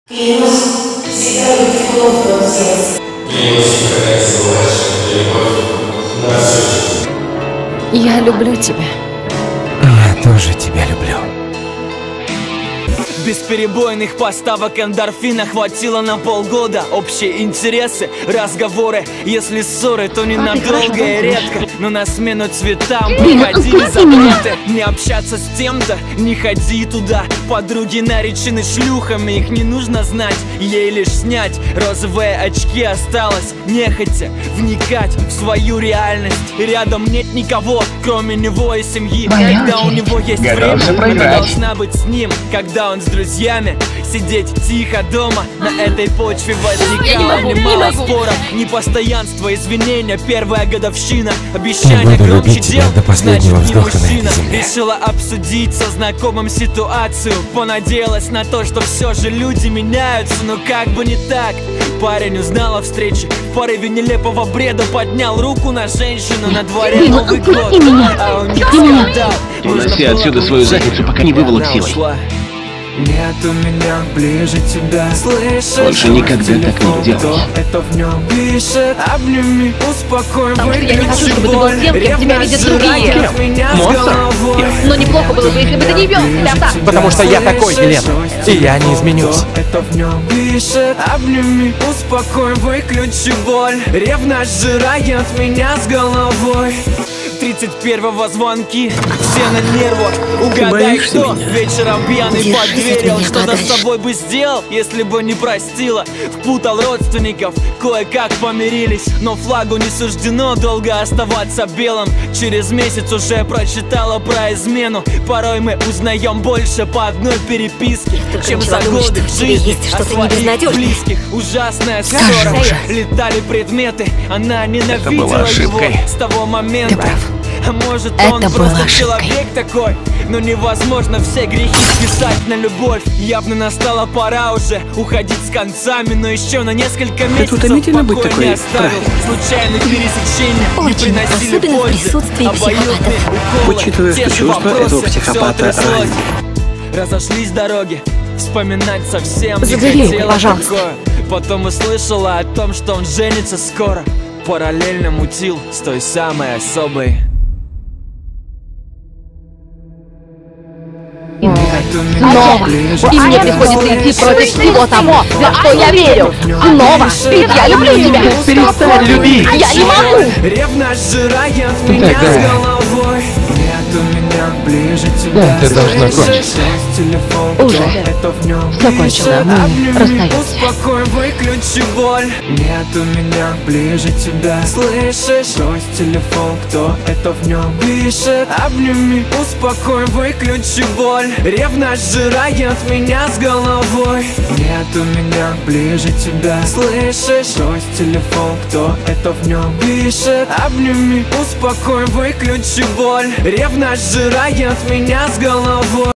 Клянусь всегда быть плохо в сердце. Клянусь никогда не забывать, что любовь на всю жизнь. Я люблю тебя. Я тоже тебя люблю. Бесперебойных поставок эндорфина хватило на полгода. Общие интересы, разговоры. Если ссоры, то ненадолго и редко. Но на смену цветам приходили запреты. Не общаться с тем-то, не ходи туда. Подруги наречены шлюхами, их не нужно знать, ей лишь снять розовые очки. Осталось нехотя вникать в свою реальность. И рядом нет никого, кроме него и семьи. Когда у него есть время, она должна быть с ним. Когда он с друзьями, сидеть тихо дома. На этой почве возникало немало споров. Непостоянство, извинения, первая годовщина. Обещание громче дел, значит не мужчина. Решила обсудить со знакомым ситуацию. Понадеялась на то, что все же люди меняются. Но как бы не так. Парень узнал о встрече, в порыве нелепого бреда поднял руку на женщину. На дворе Новый год, а он не скандал. Уноси отсюда свою задницу, пока не выволок силой. Нет у меня ближе тебя, слышишь? Больше никогда так не делай. Это в нем пишет, обними, успокой, Потому что я не хочу, чтобы ты был тем, кем тебя видят другие. Монстр? Но неплохо было бы, если бы ты не вел себя так. Потому что я такой, Елена. И я не изменюсь. Это в нем пишет, обними, успокой, выключи боль. Ревность сжирает меня с головой. 31-го звонки, все на нервах. Угадай, кто вечером пьяный под дверью. Что-то с собой бы сделал, если бы не простила. Впутал родственников, кое-как помирились. Но флагу не суждено долго оставаться белым. Через месяц уже прочитала про измену. Порой мы узнаем больше по одной переписке, чем за годы жизни о своих близких. Ужасная ссора, летали предметы. Она ненавидела его с того момента. А может он просто человек такой. Но невозможно все грехи списать на любовь. Явно настала пора уже уходить с концами. Но еще на несколько месяцев покоя не оставил. Случайных пересечений не приносили пользы. Обоюдные уколы, учитывая, что чувства этого психопата ранят. Разошлись дороги, вспоминать совсем Забери не его, хотела пожалуйста. такое. Потом услышала о том, что он женится скоро. Параллельно мутил с той самой особой. Снова. И мне приходится идти против всего того, во что я верю. Снова. Ведь я люблю тебя. Перестань любить. Я не могу. Ревность сжирает меня с головой. Нет у меня ближе тебя. Ты должна кончить. Уже. Все кончено. Мы расстаемся. Успокой, выключи боль. Нет у меня ближе тебя. Слышишь? Брось телефон, кто это в нем пишет? Обними, успокой, выключи боль. Ревность сжирает меня с головой. Нет у меня ближе тебя. Слышишь? Брось телефон, кто это в нем пишет? Обними, успокой, выключи боль. Ревность сжирает меня с головой.